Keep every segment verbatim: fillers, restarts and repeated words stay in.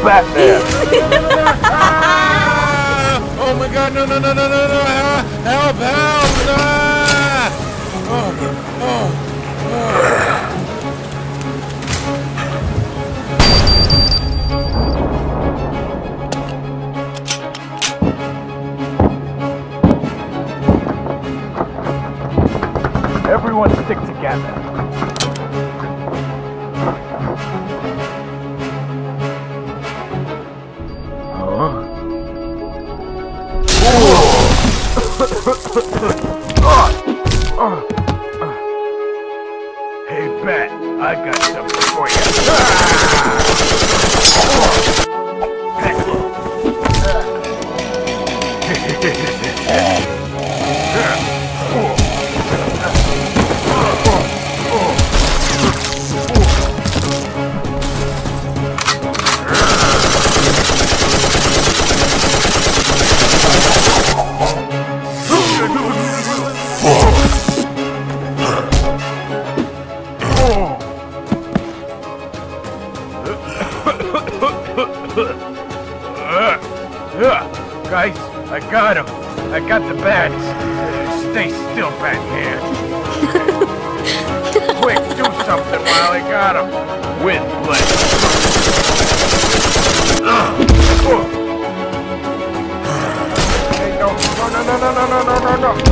that there! Oh my God! No! No! No! No! No! No! Help! Help! Ah! Oh! Oh! Oh! Everyone stick together. Huh? Hey, Bet, I got something for you. Guys, I got him. I got the bats. Stay still back here. Quick, do something while I got him. With pleasure. Hey, no, no, no, no, no, no, no, no, no.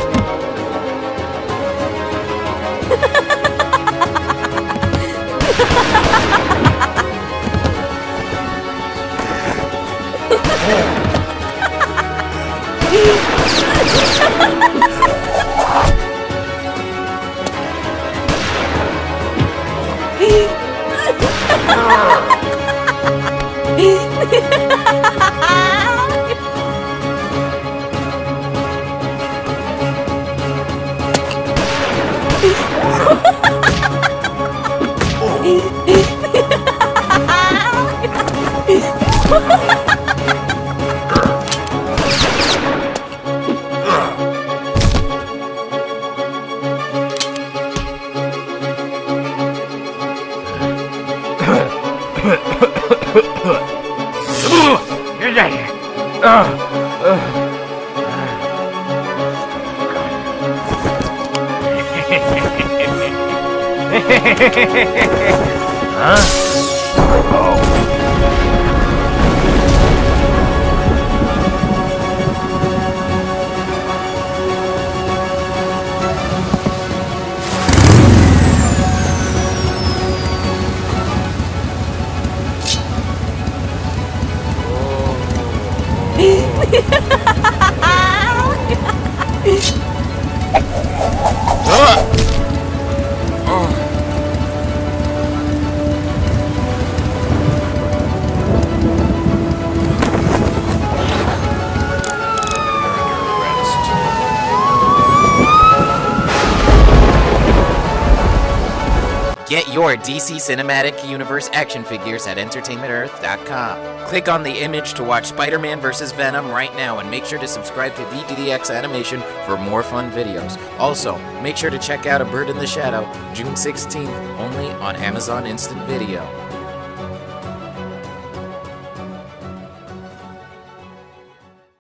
Huh? Oh. Get your D C Cinematic Universe action figures at entertainment earth dot com. Click on the image to watch Spider-Man versus Venom right now, and make sure to subscribe to D G D X Animation for more fun videos. Also, make sure to check out A Bird in the Shadow, June sixteenth, only on Amazon Instant Video.